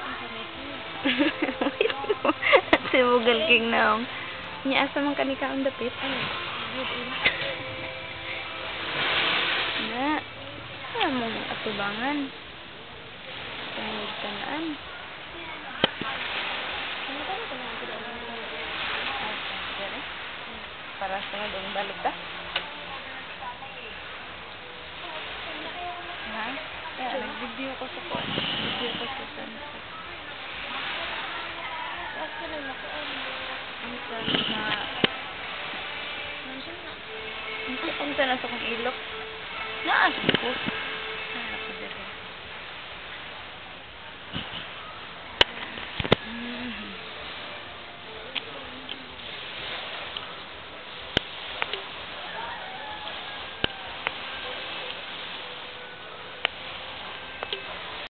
Si Bugal King na ang niasa man kanika ang dapit. Na. Amo mong atubangan. Tangod kanaan. Para sa doon balik ta. Ha? Kaya nag-video ko sa phone.